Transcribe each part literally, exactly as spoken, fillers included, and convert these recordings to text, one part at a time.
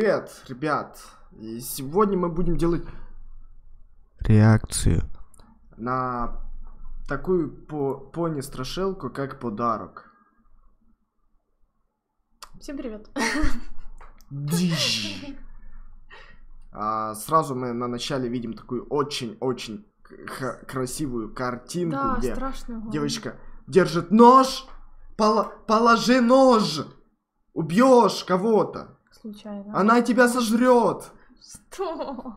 Привет, ребят. И сегодня мы будем делать реакцию на такую по пони-страшилку, как подарок. Всем привет. А, сразу мы на начале видим такую очень-очень красивую картинку, да, где страшно, девочка держит нож. Пол положи нож. Убьешь кого-то. Случайно. Она тебя сожрет. Что?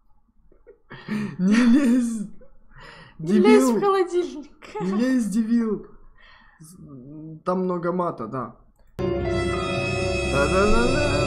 Не лезь. Не лезь в холодильник. Не лезь, дебил. Там много мата, да. Да-да-да-да.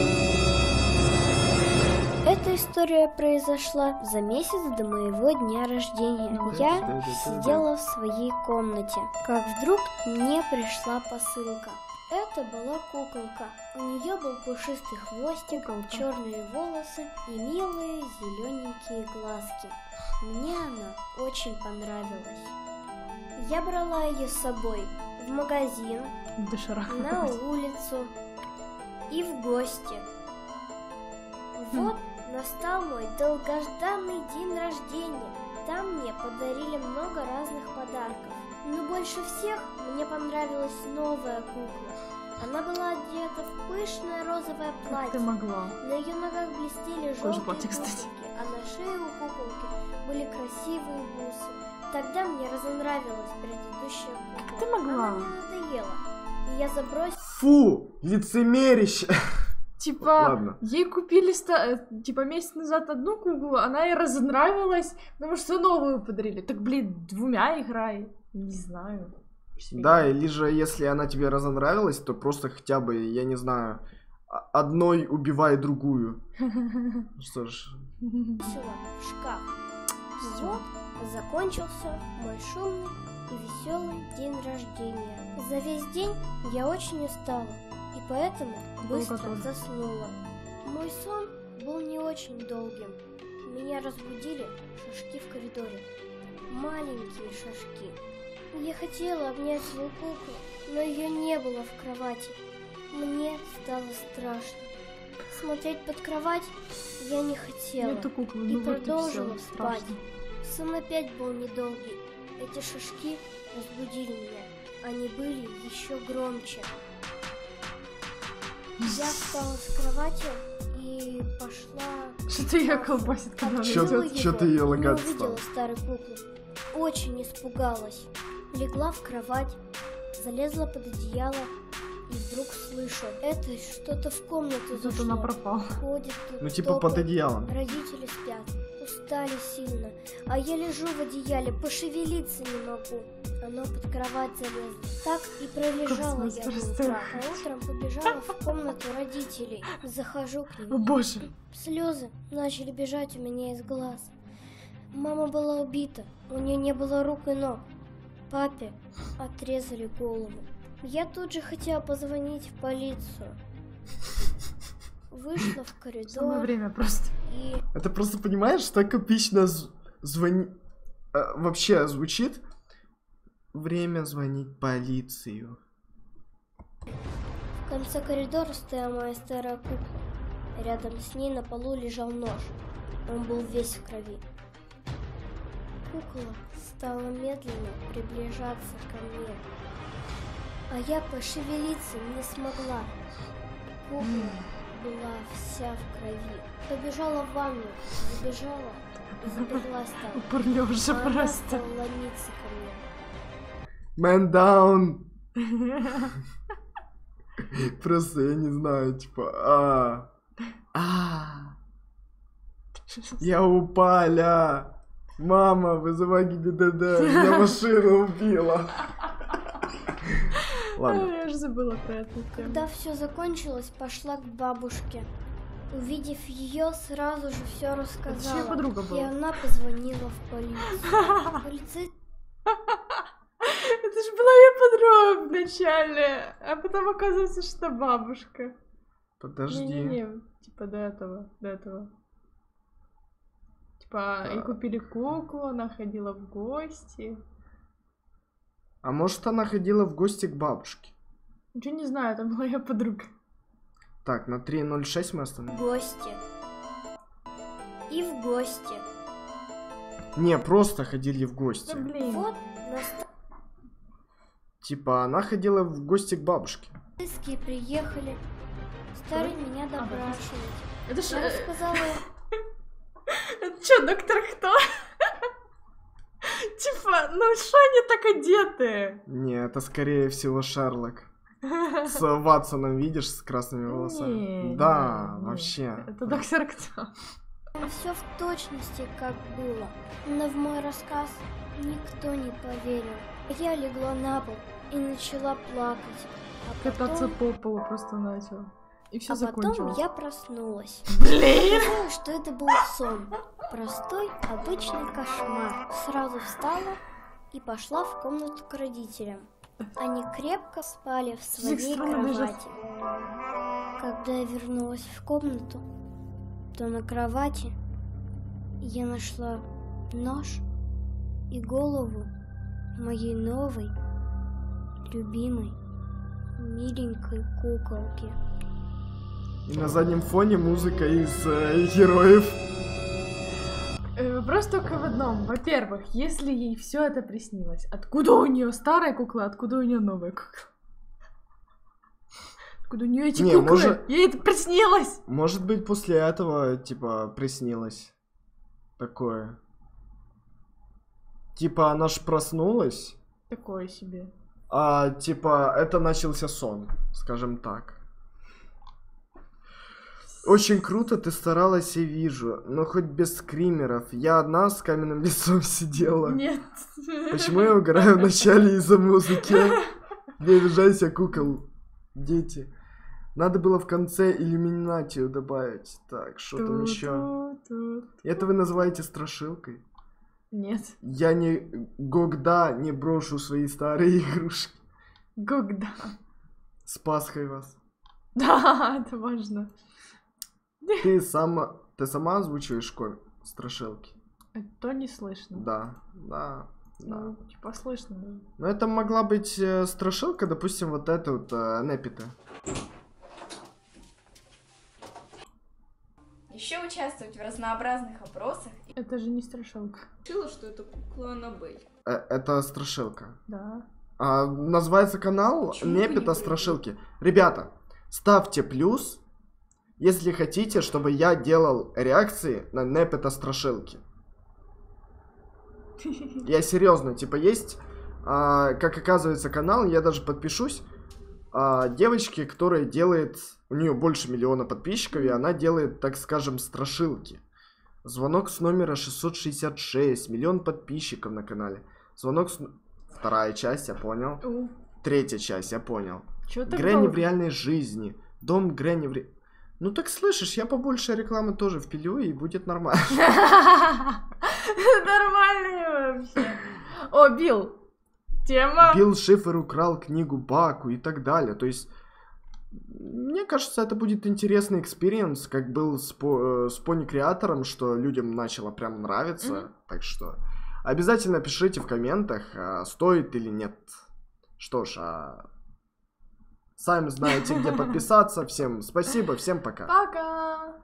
Эта история произошла за месяц до моего дня рождения. Я сидела в своей комнате, как вдруг мне пришла посылка. Это была куколка. У нее был пушистый хвостик, черные волосы и милые зелененькие глазки. Мне она очень понравилась. Я брала ее с собой в магазин, на улицу и в гости. Вот настал мой долгожданный день рождения. Там мне подарили много разных подарков. Но больше всех мне понравилась новая кукла. Она была одета в пышное розовое платье. Как ты могла? На ее ногах блестели желтые бусинки, а на шее у куколки были красивые бусы. Тогда мне разонравилась предыдущая кукла. Как ты могла? Она мне надоела, и я забросила... Фу, лицемерище. Типа, Ладно. Ей купили типа месяц назад одну куклу, она ей разонравилась, потому что новую подарили. Так, блин, двумя играй. Не знаю. Да, или же, если она тебе разонравилась, то просто хотя бы, я не знаю, одной убивай другую. Что ж. В шкаф. Вот закончился мой шумный и веселый день рождения. За весь день я очень устала, и поэтому быстро заснула. Мой сон был не очень долгим. Меня разбудили шажки в коридоре. Маленькие шажки. Я хотела обнять свою куклу, но ее не было в кровати. Мне стало страшно. Смотреть под кровать я не хотела. Нету куклы, и ну продолжила вот и спать. Сон опять был недолгий. Эти шажки разбудили меня. Они были еще громче. Я встала с кровати и пошла... Что-то ее колбасит, когда она идет. Что ты ее лагать стала? Увидела старую куклу. Очень испугалась. Легла в кровать, залезла под одеяло и вдруг слышу, это что-то в комнату зашло. Тут она пропала. Ходит тут, Ну типа топает. под одеялом. Родители спят, устали сильно, а я лежу в одеяле, пошевелиться не могу. Оно под кровать залезло. Так и пролежала я до утра, а утром побежала в комнату родителей. Захожу к ним. О боже. Слезы начали бежать у меня из глаз. Мама была убита, у нее не было рук и ног. Папе отрезали голову. Я тут же хотела позвонить в полицию. Вышла в коридор. Самое время просто. И... Это просто, понимаешь, так эпично звони... А, вообще звучит. Время звонить полицию. В конце коридора стояла моя старая кукла. Рядом с ней на полу лежал нож. Он был весь в крови. Кукла стала медленно приближаться ко мне, а я пошевелиться не смогла. Кукла была вся в крови. Побежала в ванну, забежала и заперлась там. Упрлёжа а она просто. стала ломиться ко мне. Man down. Просто я не знаю, типа, а, а, я упаля. Мама, вызывай ГИБДД, меня машина убила. Ладно. Я же забыла про это. Когда все закончилось, пошла к бабушке. Увидев ее, сразу же все рассказала. Это подруга была. И она позвонила в полицию. Полицей... Это же была ее подруга вначале, а потом оказывается, что бабушка. Подожди. Не-не-не, типа до этого, до этого. Типа, а... и купили куклу, она ходила в гости. А может, она ходила в гости к бабушке? Ничего не знаю, это была ее подруга. Так, на три ноль шесть мы В остановились. гости. И в гости. Не, просто ходили в гости. Да блин. Вот настоящие Типа, она ходила в гости к бабушке. приехали. Стали меня А, допрашивать. Это ж... Я э, рассказала, Это чё, доктор кто? Типа, ну что они так одеты? Не, это скорее всего Шерлок. С Ватсоном, видишь, с красными волосами? Не, Да, не, не. вообще. Это доктор кто? все в точности, как было. Но в мой рассказ никто не поверил. Я легла на пол и начала плакать. А Кататься потом, по полу просто начал. И все а потом закончилось. я проснулась. Блин! Думаю, что это был сон. Простой, обычный кошмар. Сразу встала и пошла в комнату к родителям. Они крепко спали в своей странно лежат. кровати. Когда я вернулась в комнату, то на кровати я нашла нож и голову моей новой, любимой, миленькой куколки. И на заднем фоне музыка из э, героев. Э, Вопрос только в одном. Во-первых, если ей все это приснилось, откуда у нее старая кукла, откуда у нее новая кукла? Откуда у нее эти Не, куклы? может- Ей это приснилось! Может быть, после этого, типа, приснилось такое. Типа, она ж проснулась, Такое себе. а, типа, это начался сон, скажем так. Очень круто ты старалась, я вижу, но хоть без скримеров. Я одна с каменным лицом сидела. Нет. Почему я угораю в начале из-за музыки? Не обижайся, кукол. Дети. Надо было в конце иллюминатию добавить. Так, что там еще? Ту-ту-ту. Это вы называете страшилкой? Нет. Я не... Гогда не брошу свои старые игрушки. Гогда. С Пасхой вас. Да, это важно. Ты сама... Ты сама озвучиваешь ко- страшилки? Это не слышно. Да, да, да. Ну, типа слышно. да. Но это могла быть э, страшилка, допустим, вот эта вот э, Непита. Еще участвовать в разнообразных опросах. Это же не страшилка. Решила, что это кукла Аннабель. Э, это страшилка. Да. А, называется канал Почему вы не Непита прыгаете? страшилки. Ребята, ставьте плюс, если хотите, чтобы я делал реакции на Непита страшилки. Я серьезно, типа есть, а, как оказывается, канал, я даже подпишусь, а, девочки, которая делает, у нее больше миллиона подписчиков, и она делает, так скажем, страшилки. Звонок с номера шестьсот шестьдесят шесть, миллион подписчиков на канале. Звонок с... Вторая часть, я понял. У, Третья часть, я понял. чё так Грэнни долго? в реальной жизни. Дом Грэнни в ре... Ну так слышишь, я побольше рекламы тоже впилю, и будет нормально. Нормально вообще. О, Билл. Тема. Билл Шифер украл книгу Баку и так далее. То есть, мне кажется, это будет интересный экспириенс, как был с, по, э, с Пони Креатором, что людям начало прям нравиться. Мгм. Так что обязательно пишите в комментах, а, стоит или нет. Что ж, а... сами знаете, где подписаться. Всем спасибо, всем пока. Пока.